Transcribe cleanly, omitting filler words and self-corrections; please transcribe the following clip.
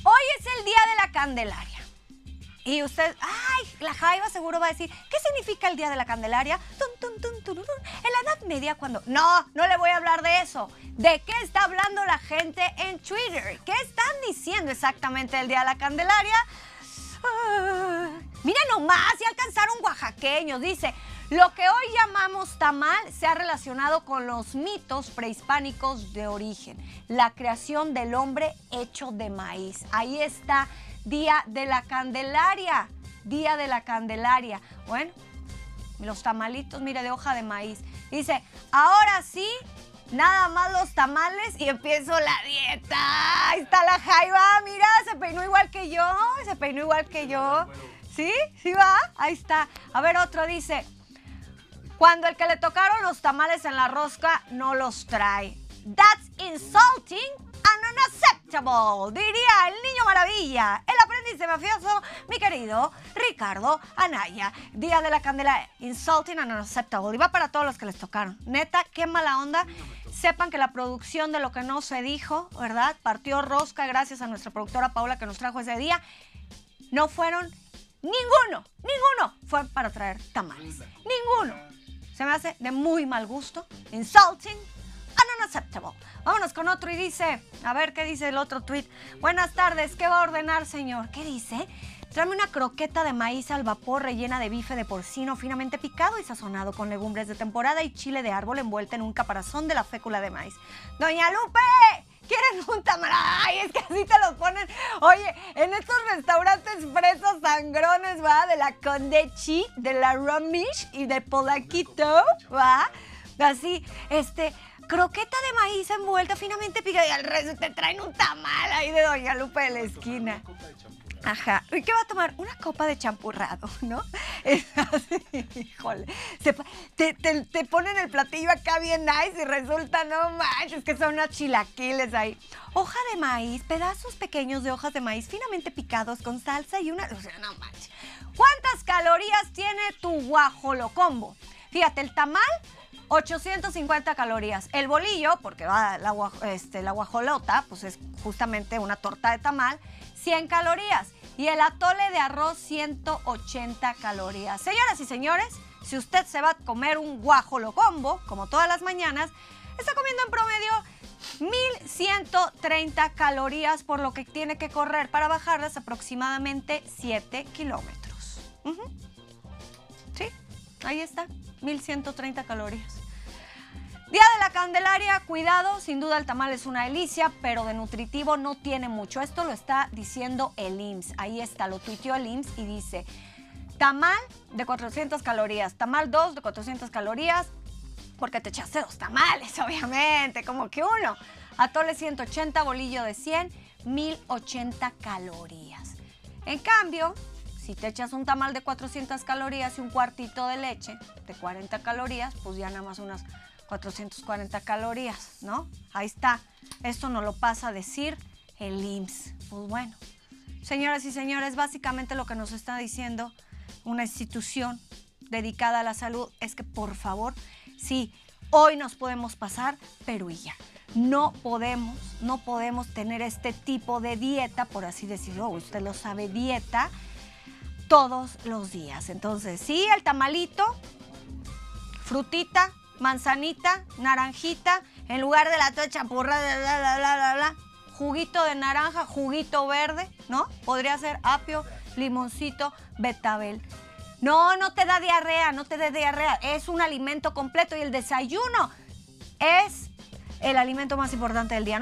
Hoy es el Día de la Candelaria. Y usted, ay, la Jaiba seguro va a decir, ¿qué significa el Día de la Candelaria? Tun, tun, tun, tururún. En la Edad Media cuando... No le voy a hablar de eso. ¿De qué está hablando la gente en Twitter? ¿Qué están diciendo exactamente del Día de la Candelaria? Mira nomás, ya alcanzaron oaxaqueños. Dice, lo que hoy llamamos tamal se ha relacionado con los mitos prehispánicos de origen. La creación del hombre hecho de maíz. Ahí está, Día de la Candelaria. Día de la Candelaria. Bueno, los tamalitos, mire, de hoja de maíz. Dice, ahora sí, nada más los tamales y empiezo la dieta. Ahí está la Jaiba, mira, se peinó igual que yo. ¿Sí? ¿Sí va? Ahí está. A ver, otro dice, cuando el que le tocaron los tamales en la rosca no los trae. That's insulting and unacceptable, diría el niño maravilla, el aprendiz de mafioso, mi querido Ricardo Anaya. Día de la Candelaria, insulting and unacceptable. Y va para todos los que les tocaron. Neta, qué mala onda. Sepan que la producción de lo que no se dijo, ¿verdad? Partió rosca gracias a nuestra productora Paula que nos trajo ese día. No fueron ninguno fue para traer tamales. Ninguno. Se me hace de muy mal gusto. Insulting and unacceptable. Vámonos con otro y dice, a ver qué dice el otro tweet. Buenas tardes, ¿qué va a ordenar, señor? ¿Qué dice? Tráeme una croqueta de maíz al vapor rellena de bife de porcino finamente picado y sazonado con legumbres de temporada y chile de árbol envuelta en un caparazón de la fécula de maíz. ¡Doña Lupe! ¿Quieren un tamal? Ay, es que así te lo ponen. Oye, en estos restaurantes fresas sangrones, ¿va? De la Condechi, de la Romish y de Polaquito, ¿va? Así, croqueta de maíz envuelta finamente picada y al resto te traen un tamal ahí de Doña Lupe de la esquina. Ajá. ¿Y qué va a tomar? Una copa de champurrado, ¿no? Es así, híjole. Te ponen el platillo acá bien nice y resulta, no manches, que son unos chilaquiles ahí. Hoja de maíz, pedazos pequeños de hojas de maíz finamente picados con salsa y una... O sea, no manches. ¿Cuántas calorías tiene tu guajolocombo? Fíjate, el tamal, 850 calorías. El bolillo, porque va la guajolota, pues es justamente una torta de tamal, 100 calorías. Y el atole de arroz, 180 calorías. Señoras y señores, si usted se va a comer un guajolocombo, como todas las mañanas, está comiendo en promedio 1,130 calorías, por lo que tiene que correr para bajarlas aproximadamente 7 kilómetros. Sí, ahí está, 1,130 calorías. Día de la Candelaria, cuidado, sin duda el tamal es una delicia, pero de nutritivo no tiene mucho. Esto lo está diciendo el IMSS, ahí está, lo tuiteó el IMSS y dice, tamal de 400 calorías, tamal 2 de 400 calorías, porque te echaste 2 tamales, obviamente, como que uno. Atole 180, bolillo de 100, 1,080 calorías. En cambio, si te echas un tamal de 400 calorías y un cuartito de leche de 40 calorías, pues ya nada más unas 440 calorías, ¿no? Ahí está. Esto nos lo pasa a decir el IMSS. Pues bueno, señoras y señores, básicamente lo que nos está diciendo una institución dedicada a la salud es que, por favor, sí, hoy nos podemos pasar, pero y ya. No podemos tener este tipo de dieta, por así decirlo, usted lo sabe, dieta, todos los días. Entonces, sí, el tamalito, frutita, manzanita, naranjita, en lugar de la toda champurrada, juguito de naranja, juguito verde, ¿no? Podría ser apio, limoncito, betabel. No te da diarrea, no te dé diarrea. Es un alimento completo y el desayuno es el alimento más importante del día.